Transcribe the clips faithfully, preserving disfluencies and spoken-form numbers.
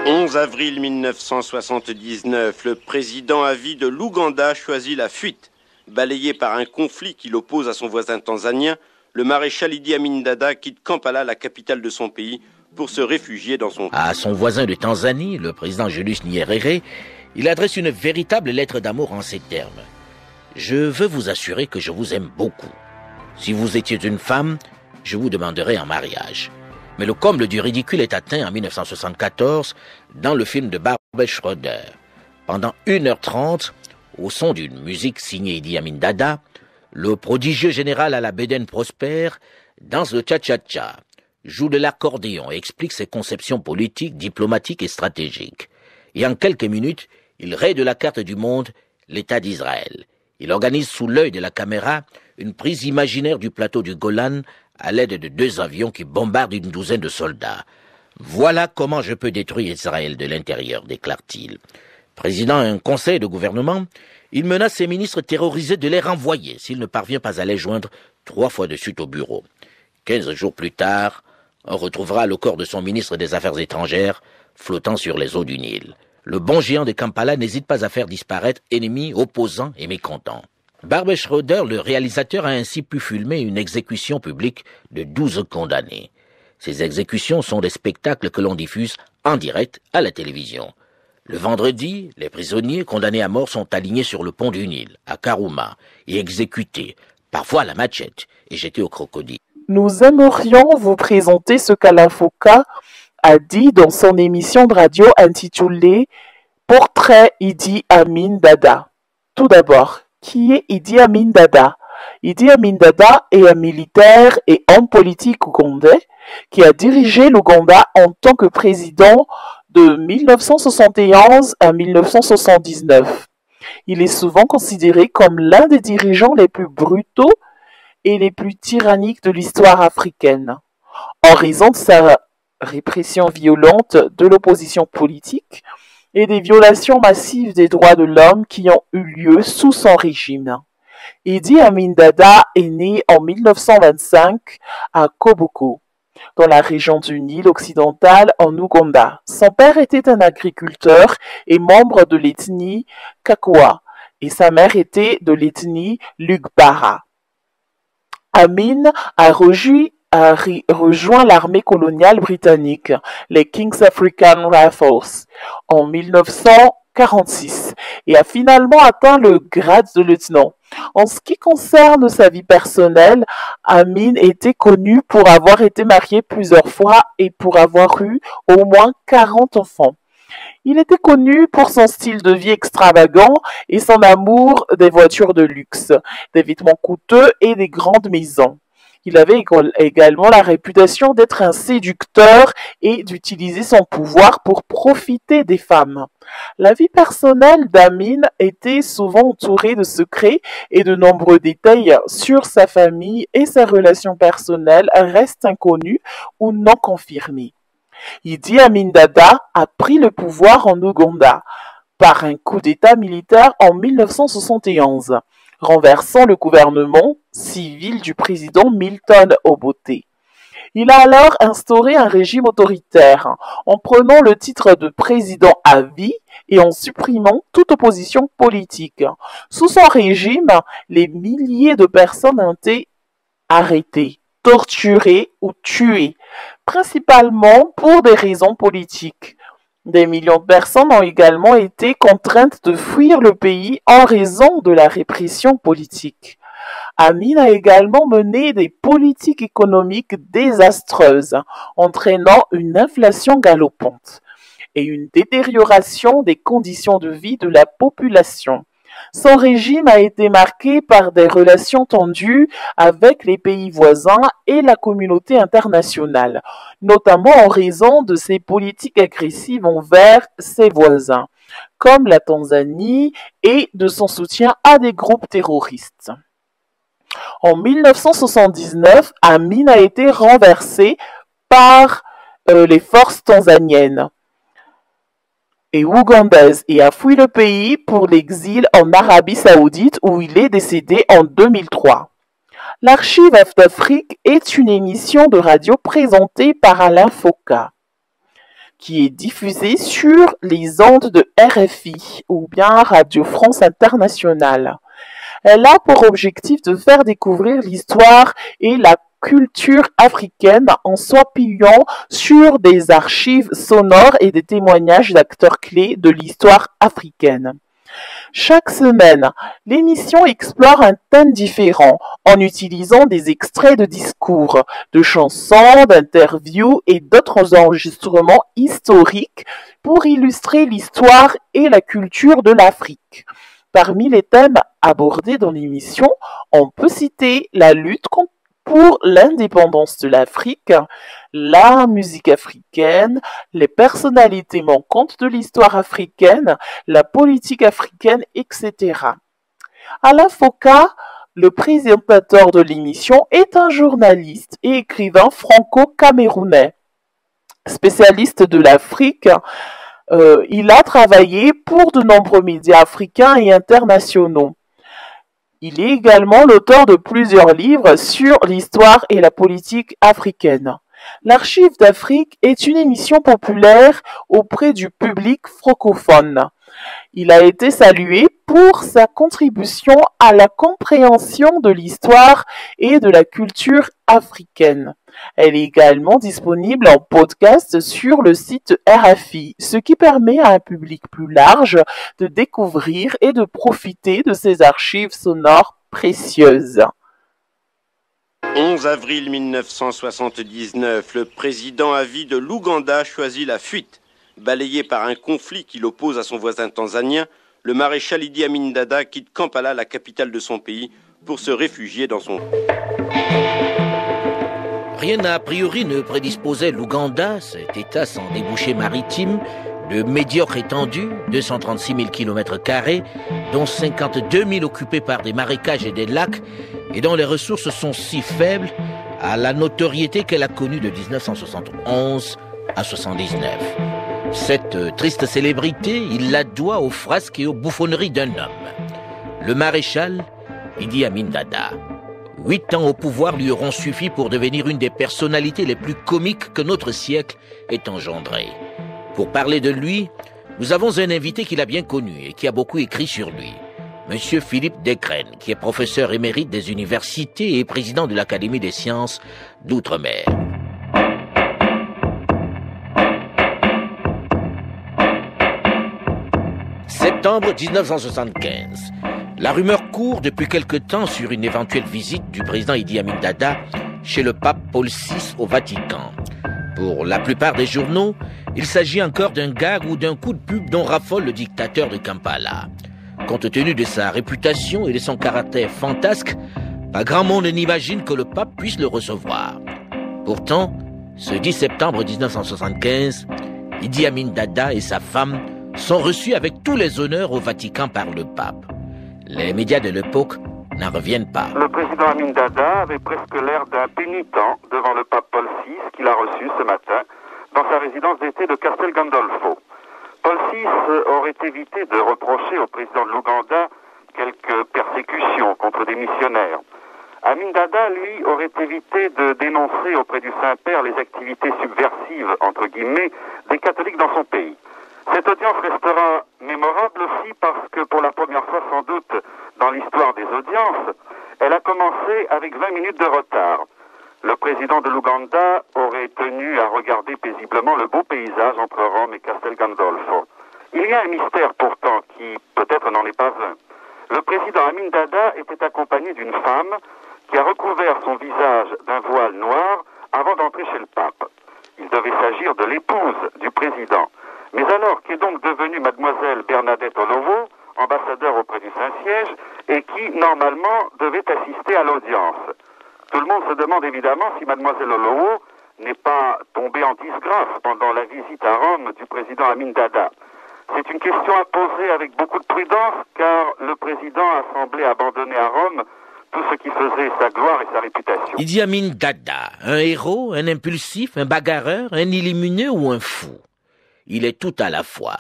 onze avril mille neuf cent soixante-dix-neuf, le président à vie de l'Ouganda choisit la fuite. Balayé par un conflit qui l'oppose à son voisin tanzanien, le maréchal Idi Amin Dada quitte Kampala, la capitale de son pays, pour se réfugier dans son... À son voisin de Tanzanie, le président Julius Nyerere, il adresse une véritable lettre d'amour en ces termes. « Je veux vous assurer que je vous aime beaucoup. Si vous étiez une femme, je vous demanderais en mariage. » Mais le comble du ridicule est atteint en mille neuf cent soixante-quatorze dans le film de Barbet Schroeder. Pendant une heure trente, au son d'une musique signée Idi Amin Dada, le prodigieux général à la bédaine prospère danse le cha-cha-cha, joue de l'accordéon et explique ses conceptions politiques, diplomatiques et stratégiques. Et en quelques minutes, il raye de la carte du monde l'État d'Israël. Il organise sous l'œil de la caméra une prise imaginaire du plateau du Golan à l'aide de deux avions qui bombardent une douzaine de soldats. Voilà comment je peux détruire Israël de l'intérieur, déclare-t-il. Président un conseil de gouvernement, il menace ses ministres terrorisés de les renvoyer s'il ne parvient pas à les joindre trois fois de suite au bureau. Quinze jours plus tard, on retrouvera le corps de son ministre des Affaires étrangères flottant sur les eaux du Nil. Le bon géant de Kampala n'hésite pas à faire disparaître ennemis, opposants et mécontents. Barbet Schroeder, le réalisateur, a ainsi pu filmer une exécution publique de douze condamnés. Ces exécutions sont des spectacles que l'on diffuse en direct à la télévision. Le vendredi, les prisonniers condamnés à mort sont alignés sur le pont du Nil, à Karuma, et exécutés, parfois à la machette, et jetés au crocodile. Nous aimerions vous présenter ce qu'Alain Foka a dit dans son émission de radio intitulée « Portrait Idi Amin Dada ». Tout d'abord, qui est Idi Amin Dada? Idi Amin Dada est un militaire et homme politique ougandais qui a dirigé l'Ouganda en tant que président de mille neuf cent soixante et onze à mille neuf cent soixante-dix-neuf. Il est souvent considéré comme l'un des dirigeants les plus brutaux et les plus tyranniques de l'histoire africaine, en raison de sa répression violente de l'opposition politique et des violations massives des droits de l'homme qui ont eu lieu sous son régime. Idi Amin Dada est né en mille neuf cent vingt-cinq à Koboko, dans la région du Nil occidental en Ouganda. Son père était un agriculteur et membre de l'ethnie Kakwa, et sa mère était de l'ethnie Lugbara. Amin a rejoint, a rejoint l'armée coloniale britannique, les King's African Rifles, en mille neuf cent quarante-six et a finalement atteint le grade de lieutenant. En ce qui concerne sa vie personnelle, Amin était connu pour avoir été marié plusieurs fois et pour avoir eu au moins quarante enfants. Il était connu pour son style de vie extravagant et son amour des voitures de luxe, des vêtements coûteux et des grandes maisons. Il avait également la réputation d'être un séducteur et d'utiliser son pouvoir pour profiter des femmes. La vie personnelle d'Amin était souvent entourée de secrets et de nombreux détails sur sa famille et sa relation personnelle restent inconnus ou non confirmés. Idi Amin Dada a pris le pouvoir en Ouganda par un coup d'État militaire en mille neuf cent soixante et onze, renversant le gouvernement civil du président Milton Obote. Il a alors instauré un régime autoritaire en prenant le titre de président à vie et en supprimant toute opposition politique. Sous son régime, les milliers de personnes ont été arrêtées, torturées ou tuées, principalement pour des raisons politiques. Des millions de personnes ont également été contraintes de fuir le pays en raison de la répression politique. Amin a également mené des politiques économiques désastreuses, entraînant une inflation galopante et une détérioration des conditions de vie de la population. Son régime a été marqué par des relations tendues avec les pays voisins et la communauté internationale, notamment en raison de ses politiques agressives envers ses voisins, comme la Tanzanie, et de son soutien à des groupes terroristes. En mille neuf cent soixante-dix-neuf, Amin a été renversé par euh, les forces tanzaniennes et ougandaises et a fui le pays pour l'exil en Arabie Saoudite où il est décédé en deux mille trois. L'Archive d'Afrique est une émission de radio présentée par Alain Foka. qui est diffusée sur les ondes de R F I ou bien Radio France Internationale. Elle a pour objectif de faire découvrir l'histoire et la culture africaine en s'appuyant sur des archives sonores et des témoignages d'acteurs clés de l'histoire africaine. Chaque semaine, l'émission explore un thème différent en utilisant des extraits de discours, de chansons, d'interviews et d'autres enregistrements historiques pour illustrer l'histoire et la culture de l'Afrique. Parmi les thèmes abordés dans l'émission, on peut citer la lutte pour l'indépendance de l'Afrique, la musique africaine, les personnalités manquantes de l'histoire africaine, la politique africaine, et cetera. Alain Foka, le présentateur de l'émission, est un journaliste et écrivain franco-camerounais. Spécialiste de l'Afrique, euh, il a travaillé pour de nombreux médias africains et internationaux. Il est également l'auteur de plusieurs livres sur l'histoire et la politique africaine. L'Archive d'Afrique est une émission populaire auprès du public francophone. Il a été salué pour sa contribution à la compréhension de l'histoire et de la culture africaine. Elle est également disponible en podcast sur le site R F I, ce qui permet à un public plus large de découvrir et de profiter de ces archives sonores précieuses. onze avril mille neuf cent soixante-dix-neuf, le président à vie de l'Ouganda choisit la fuite. Balayé par un conflit qui l'oppose à son voisin tanzanien, le maréchal Idi Amin Dada quitte Kampala, la capitale de son pays, pour se réfugier dans son... Rien a priori ne prédisposait l'Ouganda, cet État sans débouché maritime, de médiocre étendue, deux cent trente-six mille kilomètres carrés, dont cinquante-deux mille occupés par des marécages et des lacs, et dont les ressources sont si faibles, à la notoriété qu'elle a connue de dix-neuf cent soixante et onze à soixante-dix-neuf. Cette triste célébrité, il la doit aux frasques et aux bouffonneries d'un homme, le maréchal Idi Amin Dada. Huit ans au pouvoir lui auront suffi pour devenir une des personnalités les plus comiques que notre siècle ait engendrées. Pour parler de lui, nous avons un invité qu'il a bien connu et qui a beaucoup écrit sur lui, Monsieur Philippe Descraines, qui est professeur émérite des universités et président de l'Académie des sciences d'Outre-mer. Septembre dix-neuf cent soixante-quinze. La rumeur court depuis quelque temps sur une éventuelle visite du président Idi Amin Dada chez le pape Paul six au Vatican. Pour la plupart des journaux, il s'agit encore d'un gag ou d'un coup de pub dont raffole le dictateur de Kampala. Compte tenu de sa réputation et de son caractère fantasque, pas grand monde n'imagine que le pape puisse le recevoir. Pourtant, ce dix septembre dix-neuf cent soixante-quinze, Idi Amin Dada et sa femme sont reçus avec tous les honneurs au Vatican par le pape. Les médias de l'époque n'en reviennent pas. Le président Amin Dada avait presque l'air d'un pénitent devant le pape Paul six qu'il a reçu ce matin dans sa résidence d'été de Castel Gandolfo. Paul six aurait évité de reprocher au président de l'Ouganda quelques persécutions contre des missionnaires. Amin Dada, lui, aurait évité de dénoncer auprès du Saint-Père les activités subversives, entre guillemets, des catholiques dans son pays. Cette audience restera mémorable aussi parce que pour la première fois sans doute dans l'histoire des audiences, elle a commencé avec vingt minutes de retard. Le président de l'Ouganda aurait tenu à regarder paisiblement le beau paysage entre Rome et Castel Gandolfo. Il y a un mystère pourtant qui peut-être n'en est pas un. Le président Amin Dada était accompagné d'une femme qui a recouvert son visage d'un voile noir avant d'entrer chez le pape. Il devait s'agir de l'épouse du président. Mais alors, qui est donc devenue mademoiselle Bernadette Olowo, ambassadeur auprès du Saint-Siège, et qui, normalement, devait assister à l'audience. Tout le monde se demande évidemment si mademoiselle Olowo n'est pas tombée en disgrâce pendant la visite à Rome du président Amin Dada. C'est une question à poser avec beaucoup de prudence, car le président a semblé abandonner à Rome tout ce qui faisait sa gloire et sa réputation. Idi Amin Dada, un héros, un impulsif, un bagarreur, un illuminé ou un fou? Il est tout à la fois.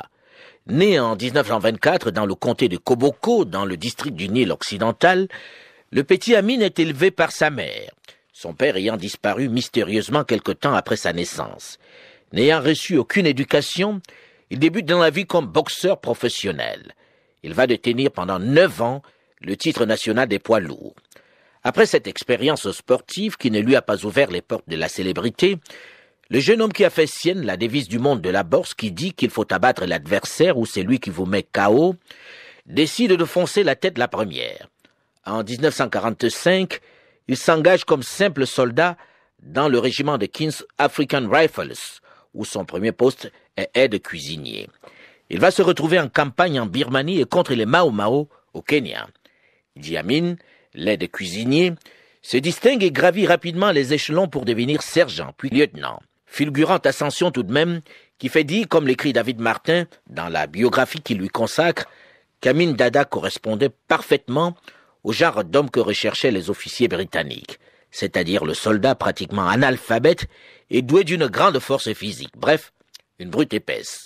Né en dix-neuf cent vingt-quatre dans le comté de Koboko, dans le district du Nil occidental, le petit Amin est élevé par sa mère, son père ayant disparu mystérieusement quelque temps après sa naissance. N'ayant reçu aucune éducation, il débute dans la vie comme boxeur professionnel. Il va détenir pendant neuf ans le titre national des poids lourds. Après cette expérience sportive qui ne lui a pas ouvert les portes de la célébrité, le jeune homme qui a fait sienne la devise du monde de la boxe qui dit qu'il faut abattre l'adversaire ou c'est lui qui vous met K O, décide de foncer la tête la première. En dix-neuf cent quarante-cinq, il s'engage comme simple soldat dans le régiment de King's African Rifles, où son premier poste est aide-cuisinier. Il va se retrouver en campagne en Birmanie et contre les Mao Mao au Kenya. Idi Amin, l'aide-cuisinier, se distingue et gravit rapidement les échelons pour devenir sergent, puis lieutenant. Fulgurante ascension tout de même, qui fait dire, comme l'écrit David Martin dans la biographie qu'il lui consacre, qu'Amin Dada correspondait parfaitement au genre d'homme que recherchaient les officiers britanniques, c'est-à-dire le soldat pratiquement analphabète et doué d'une grande force physique, bref, une brute épaisse.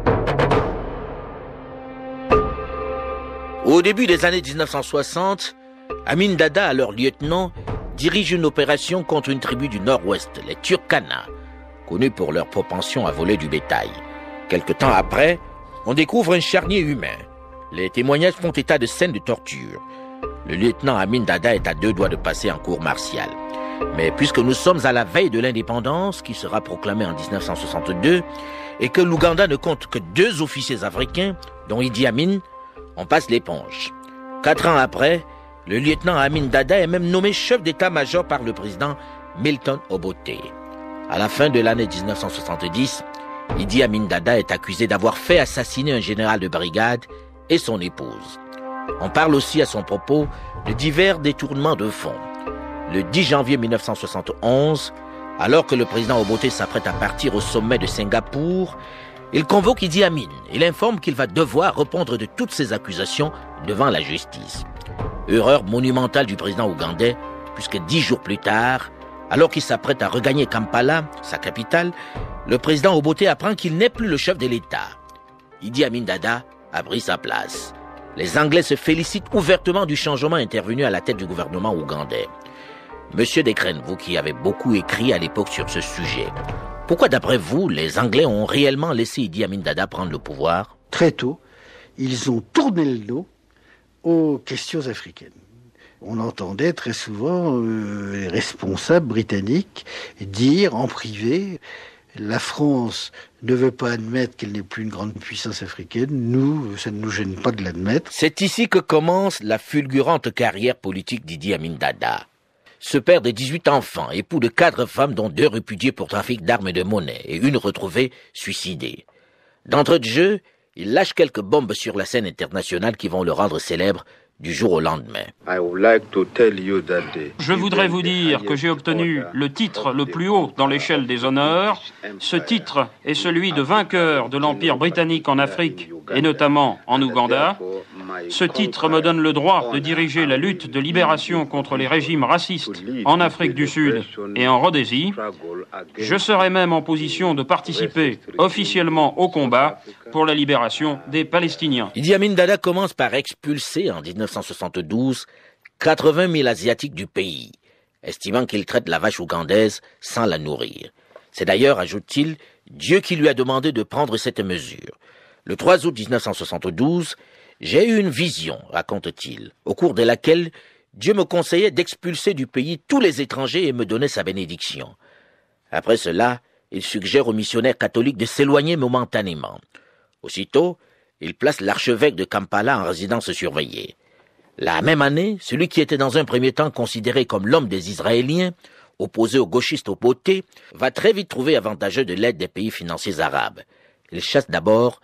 Au début des années dix-neuf cent soixante, Amin Dada, alors lieutenant, dirige une opération contre une tribu du nord-ouest, les Turkana, connus pour leur propension à voler du bétail. Quelque temps après, on découvre un charnier humain. Les témoignages font état de scènes de torture. Le lieutenant Amin Dada est à deux doigts de passer en cour martiale. Mais puisque nous sommes à la veille de l'indépendance, qui sera proclamée en dix-neuf cent soixante-deux, et que l'Ouganda ne compte que deux officiers africains, dont Idi Amin, on passe l'éponge. Quatre ans après, le lieutenant Amin Dada est même nommé chef d'état-major par le président Milton Obote. À la fin de l'année dix-neuf cent soixante-dix, Idi Amin Dada est accusé d'avoir fait assassiner un général de brigade et son épouse. On parle aussi à son propos de divers détournements de fonds. Le dix janvier mille neuf cent soixante et onze, alors que le président Obote s'apprête à partir au sommet de Singapour, il convoque Idi Amin et l'informe qu'il va devoir répondre de toutes ces accusations devant la justice. Erreur monumentale du président ougandais, puisque dix jours plus tard, alors qu'il s'apprête à regagner Kampala, sa capitale, le président Obote apprend qu'il n'est plus le chef de l'État. Idi Amin Dada a pris sa place. Les Anglais se félicitent ouvertement du changement intervenu à la tête du gouvernement ougandais. Monsieur Dekren, vous qui avez beaucoup écrit à l'époque sur ce sujet, pourquoi d'après vous, les Anglais ont réellement laissé Idi Amin Dada prendre le pouvoir? Très tôt, ils ont tourné le dos aux questions africaines. On entendait très souvent euh, les responsables britanniques dire en privé « La France ne veut pas admettre qu'elle n'est plus une grande puissance africaine, nous, ça ne nous gêne pas de l'admettre. » C'est ici que commence la fulgurante carrière politique d'Idi Amin Dada. Ce père de dix-huit enfants, époux de quatre femmes dont deux répudiées pour trafic d'armes et de monnaie et une retrouvée suicidée. D'entrée de jeu, il lâche quelques bombes sur la scène internationale qui vont le rendre célèbre du jour au lendemain. Je voudrais vous dire que j'ai obtenu le titre le plus haut dans l'échelle des honneurs. Ce titre est celui de vainqueur de l'Empire britannique en Afrique et notamment en Ouganda. Ce titre me donne le droit de diriger la lutte de libération contre les régimes racistes en Afrique du Sud et en Rhodésie. Je serai même en position de participer officiellement au combat pour la libération des Palestiniens. Idi Amin Dada commence par expulser en dix-neuf cent soixante-douze quatre-vingt mille Asiatiques du pays, estimant qu'il traite la vache ougandaise sans la nourrir. C'est d'ailleurs, ajoute-t-il, Dieu qui lui a demandé de prendre cette mesure. Le trois août mille neuf cent soixante-douze, j'ai eu une vision, raconte-t-il, au cours de laquelle Dieu me conseillait d'expulser du pays tous les étrangers et me donnait sa bénédiction. Après cela, il suggère aux missionnaires catholiques de s'éloigner momentanément. Aussitôt, il place l'archevêque de Kampala en résidence surveillée. La même année, celui qui était dans un premier temps considéré comme l'homme des Israéliens, opposé aux gauchistes Obote, va très vite trouver avantageux de l'aide des pays financiers arabes. Il chasse d'abord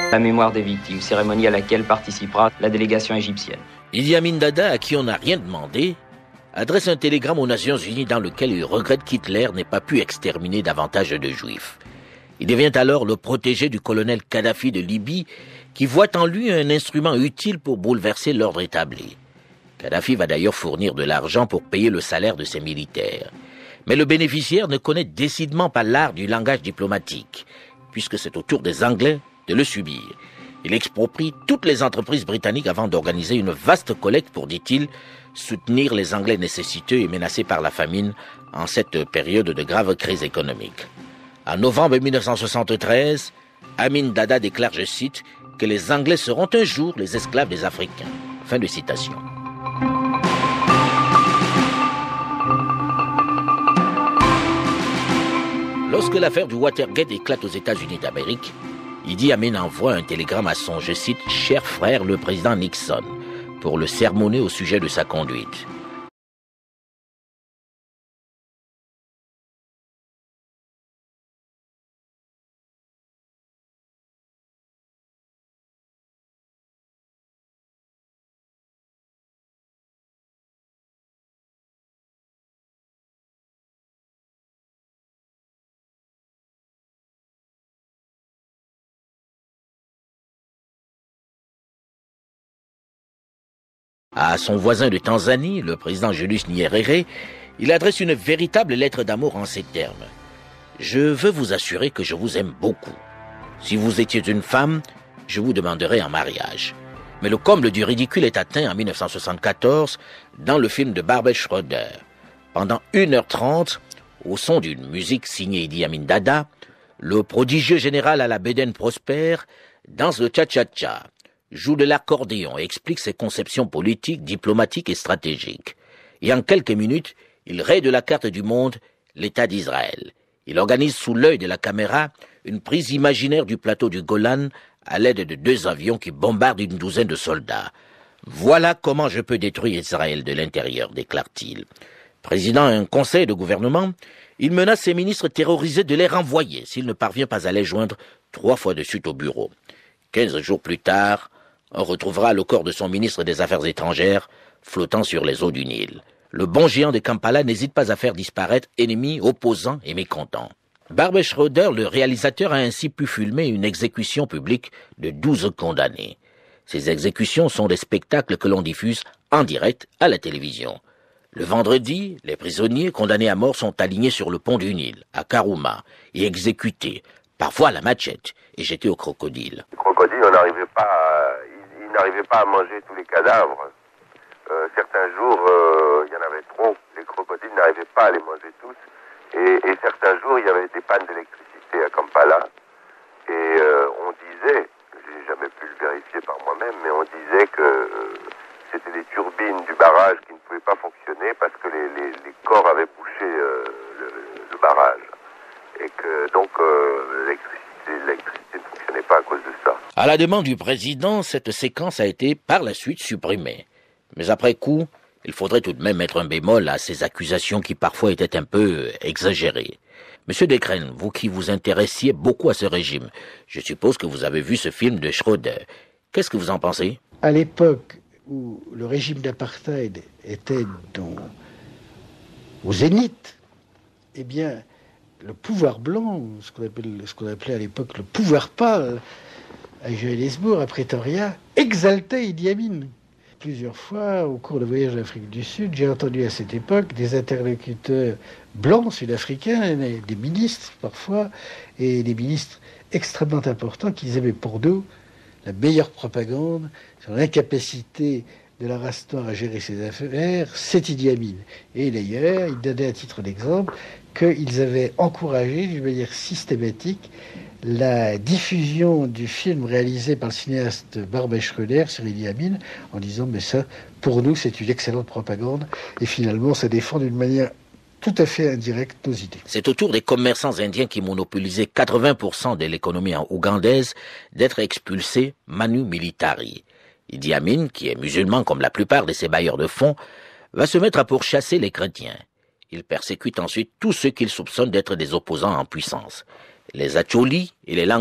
La mémoire des victimes, cérémonie à laquelle participera la délégation égyptienne. Idi Amin Dada, à qui on n'a rien demandé, adresse un télégramme aux Nations Unies dans lequel il regrette qu'Hitler n'ait pas pu exterminer davantage de Juifs. Il devient alors le protégé du colonel Kadhafi de Libye, qui voit en lui un instrument utile pour bouleverser l'ordre établi. Kadhafi va d'ailleurs fournir de l'argent pour payer le salaire de ses militaires. Mais le bénéficiaire ne connaît décidément pas l'art du langage diplomatique, puisque c'est au tour des Anglais de le subir. Il exproprie toutes les entreprises britanniques avant d'organiser une vaste collecte pour, dit-il, soutenir les Anglais nécessiteux et menacés par la famine en cette période de grave crise économique. En novembre mille neuf cent soixante-treize, Amin Dada déclare, je cite, que les Anglais seront un jour les esclaves des Africains. Fin de citation. Lorsque l'affaire du Watergate éclate aux États-Unis d'Amérique, Idi Amin envoie un télégramme à son, je cite, « cher frère le président Nixon » pour le sermonner au sujet de sa conduite. À son voisin de Tanzanie, le président Julius Nyerere, il adresse une véritable lettre d'amour en ces termes. « Je veux vous assurer que je vous aime beaucoup. Si vous étiez une femme, je vous demanderais en mariage. » Mais le comble du ridicule est atteint en mille neuf cent soixante-quatorze dans le film de Barbet Schroeder. Pendant une heure trente, au son d'une musique signée Idi Amin Dada, le prodigieux général à la bédaine prospère danse le cha-cha-cha, joue de l'accordéon et explique ses conceptions politiques, diplomatiques et stratégiques. Et en quelques minutes, il raye de la carte du monde l'État d'Israël. Il organise sous l'œil de la caméra une prise imaginaire du plateau du Golan à l'aide de deux avions qui bombardent une douzaine de soldats. « Voilà comment je peux détruire Israël de l'intérieur », déclare-t-il. Présidant un conseil de gouvernement, il menace ses ministres terrorisés de les renvoyer s'il ne parvient pas à les joindre trois fois de suite au bureau. Quinze jours plus tard, on retrouvera le corps de son ministre des Affaires étrangères flottant sur les eaux du Nil. Le bon géant de Kampala n'hésite pas à faire disparaître ennemis, opposants et mécontents. Barbet Schroeder, le réalisateur, a ainsi pu filmer une exécution publique de douze condamnés. Ces exécutions sont des spectacles que l'on diffuse en direct à la télévision. Le vendredi, les prisonniers condamnés à mort sont alignés sur le pont du Nil, à Karuma, et exécutés, parfois à la machette, et jetés au crocodile. Les crocodiles, on n'arrivait pas à... ils n'arrivaient pas à manger tous les cadavres. Euh, certains jours, euh, il y en avait trop. Les crocodiles n'arrivaient pas à les manger tous. Et, et certains jours, il y avait des pannes d'électricité à Kampala. Et euh, on disait, j'ai jamais pu le vérifier par moi-même, mais on disait que euh, c'était les turbines du barrage qui ne pouvaient pas fonctionner parce que les, les, les corps avaient bouché euh, le, le barrage. Et que donc euh, l'électricité, l'électricité ne fonctionnait pas à cause de ça. À la demande du président, cette séquence a été par la suite supprimée. Mais après coup, il faudrait tout de même mettre un bémol à ces accusations qui parfois étaient un peu exagérées. Monsieur Dekren, vous qui vous intéressiez beaucoup à ce régime, je suppose que vous avez vu ce film de Schroeder. Qu'est-ce que vous en pensez? À l'époque où le régime d'apartheid était dans... au zénith, eh bien, le pouvoir blanc, ce qu'on appelait, ce qu'on appelait à l'époque le pouvoir pâle, à Johannesburg, à Pretoria, exaltait Idi Amin. Plusieurs fois, au cours de voyages d'Afrique du Sud, j'ai entendu à cette époque des interlocuteurs blancs, sud-africains, des ministres parfois, et des ministres extrêmement importants qui disaient, mais pour nous, la meilleure propagande sur l'incapacité de la race noire à gérer ses affaires, c'est Idi Amin. Et d'ailleurs, ils donnaient à titre d'exemple qu'ils avaient encouragé d'une manière systématique la diffusion du film réalisé par le cinéaste Barbet Schroeder sur Idi Amin en disant mais ça, pour nous, c'est une excellente propagande et finalement, ça défend d'une manière tout à fait indirecte nos idées. C'est au tour des commerçants indiens qui monopolisaient quatre-vingts pour cent de l'économie ougandaise d'être expulsés manu militari. Idi Amin, qui est musulman comme la plupart de ses bailleurs de fonds, va se mettre à pourchasser les chrétiens. Il persécute ensuite tous ceux qu'il soupçonne d'être des opposants en puissance. Les Acholi et les Lango,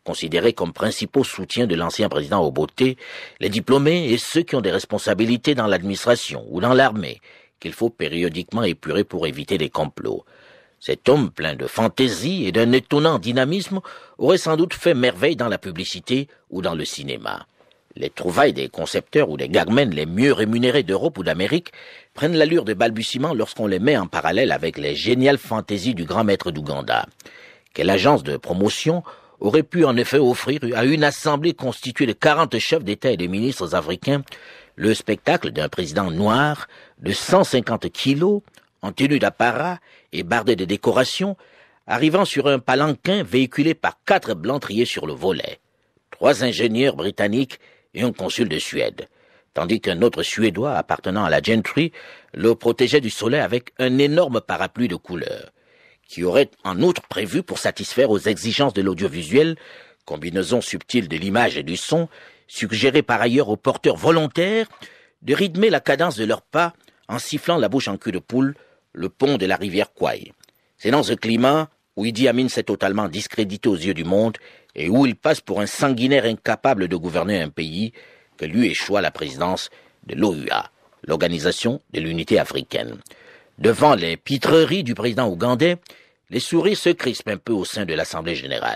considérés comme principaux soutiens de l'ancien président Obote, les diplômés et ceux qui ont des responsabilités dans l'administration ou dans l'armée, qu'il faut périodiquement épurer pour éviter les complots. Cet homme plein de fantaisie et d'un étonnant dynamisme aurait sans doute fait merveille dans la publicité ou dans le cinéma. Les trouvailles des concepteurs ou des gagmen les mieux rémunérés d'Europe ou d'Amérique prennent l'allure de balbutiements lorsqu'on les met en parallèle avec les géniales fantaisies du grand maître d'Ouganda. Quelle agence de promotion aurait pu en effet offrir à une assemblée constituée de quarante chefs d'État et de ministres africains le spectacle d'un président noir de cent cinquante kilos, en tenue d'apparat et bardé de décorations, arrivant sur un palanquin véhiculé par quatre blancs triés sur le volet, trois ingénieurs britanniques et un consul de Suède, tandis qu'un autre Suédois appartenant à la gentry le protégeait du soleil avec un énorme parapluie de couleur, qui aurait en outre prévu pour satisfaire aux exigences de l'audiovisuel, combinaison subtile de l'image et du son, suggérer par ailleurs aux porteurs volontaires de rythmer la cadence de leurs pas en sifflant la bouche en cul de poule le pont de la rivière Kwai. C'est dans ce climat où Idi Amin s'est totalement discrédité aux yeux du monde et où il passe pour un sanguinaire incapable de gouverner un pays que lui échoua la présidence de l'O U A, l'Organisation de l'Unité africaine. Devant les pitreries du président ougandais, les sourires se crispent un peu au sein de l'Assemblée générale.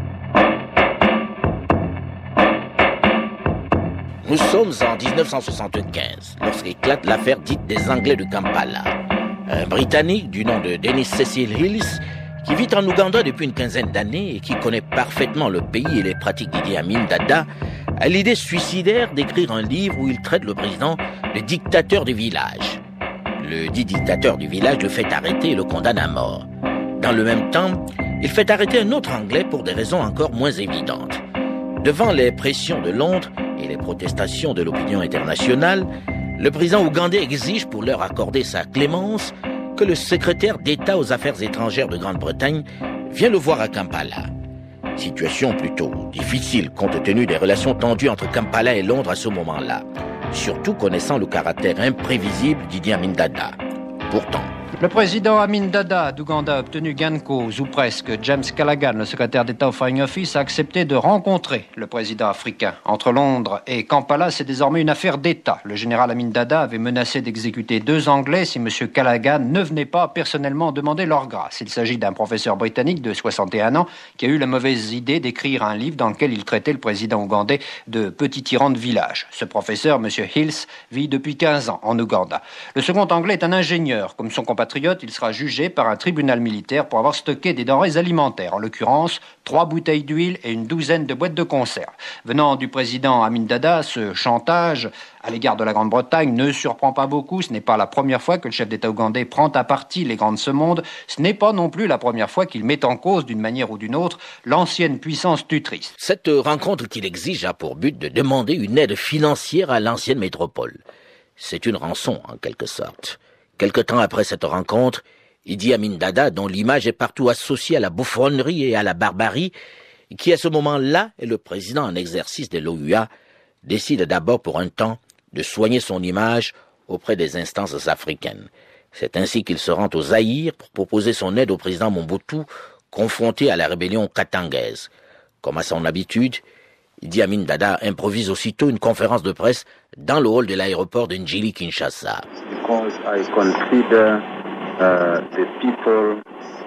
Nous sommes en dix-neuf cent soixante-quinze, lorsqu'éclate l'affaire dite des Anglais de Kampala. Un Britannique du nom de Dennis Cecil Hills, qui vit en Ouganda depuis une quinzaine d'années et qui connaît parfaitement le pays et les pratiques d'Idi Amin Dada, a l'idée suicidaire d'écrire un livre où il traite le président de dictateur du village. Le dit dictateur du village le fait arrêter et le condamne à mort. Dans le même temps, il fait arrêter un autre Anglais pour des raisons encore moins évidentes. Devant les pressions de Londres et les protestations de l'opinion internationale, le président ougandais exige pour leur accorder sa clémence que le secrétaire d'État aux Affaires étrangères de Grande-Bretagne vienne le voir à Kampala. Situation plutôt difficile compte tenu des relations tendues entre Kampala et Londres à ce moment-là, surtout connaissant le caractère imprévisible d'Idi Amin Dada. Pourtant, le président Amin Dada d'Ouganda a obtenu gain de cause, ou presque. James Callaghan, le secrétaire d'État au Foreign Office, a accepté de rencontrer le président africain. Entre Londres et Kampala, c'est désormais une affaire d'État. Le général Amin Dada avait menacé d'exécuter deux Anglais si M. Callaghan ne venait pas personnellement demander leur grâce. Il s'agit d'un professeur britannique de soixante et un ans qui a eu la mauvaise idée d'écrire un livre dans lequel il traitait le président ougandais de petit tyran de village. Ce professeur, M. Hills, vit depuis quinze ans en Ouganda. Le second Anglais est un ingénieur. Comme son compatriote, il sera jugé par un tribunal militaire pour avoir stocké des denrées alimentaires, en l'occurrence trois bouteilles d'huile et une douzaine de boîtes de conserve. Venant du président Amin Dada, ce chantage à l'égard de la Grande-Bretagne ne surprend pas beaucoup. Ce n'est pas la première fois que le chef d'État ougandais prend à partie les grands de ce monde. Ce n'est pas non plus la première fois qu'il met en cause, d'une manière ou d'une autre, l'ancienne puissance tutrice. Cette rencontre qu'il exige a pour but de demander une aide financière à l'ancienne métropole. C'est une rançon, en quelque sorte. Quelque temps après cette rencontre, Idi Amin Dada, dont l'image est partout associée à la bouffonnerie et à la barbarie, qui à ce moment-là est le président en exercice de l'O U A, décide d'abord pour un temps de soigner son image auprès des instances africaines. C'est ainsi qu'il se rend au Zaïre pour proposer son aide au président Mobutu, confronté à la rébellion katangaise. Comme à son habitude, Idi Amin Dada improvise aussitôt une conférence de presse dans le hall de l'aéroport de Njili Kinshasa. Because I consider uh, the people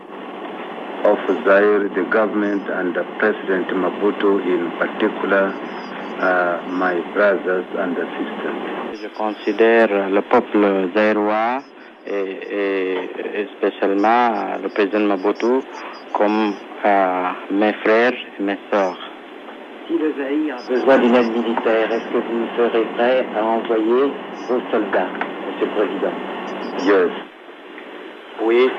of Zaire, the government and the President Mobutu in particular, uh, my brothers and sisters. Je considère le peuple zaïrois et, et spécialement le président Mobutu comme uh, mes frères et mes sœurs. Si le Zaïre a besoin d'une aide militaire, est-ce que vous serez prêt à envoyer vos soldats, Monsieur le Président? Yes. Oui.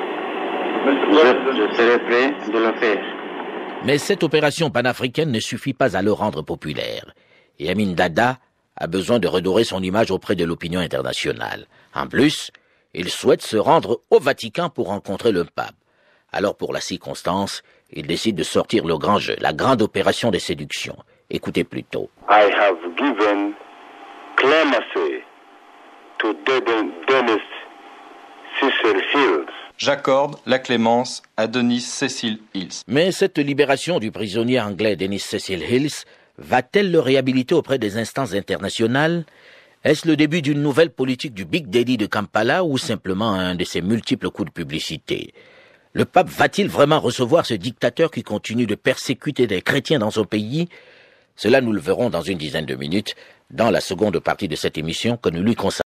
Je, je serai prêt de le faire. Mais cette opération panafricaine ne suffit pas à le rendre populaire. Et Amin Dada a besoin de redorer son image auprès de l'opinion internationale. En plus, il souhaite se rendre au Vatican pour rencontrer le pape. Alors pour la circonstance, il décide de sortir le grand jeu, la grande opération de séduction. Écoutez plutôt. I have given clemency to Dennis Cecil Hills. J'accorde la clémence à Denis Cecil Hills. Mais cette libération du prisonnier anglais Denis Cecil Hills va-t-elle le réhabiliter auprès des instances internationales? Est-ce le début d'une nouvelle politique du Big Daddy de Kampala ou simplement un de ses multiples coups de publicité? Le pape va-t-il vraiment recevoir ce dictateur qui continue de persécuter des chrétiens dans son pays? Cela, nous le verrons dans une dizaine de minutes, dans la seconde partie de cette émission que nous lui consacrons.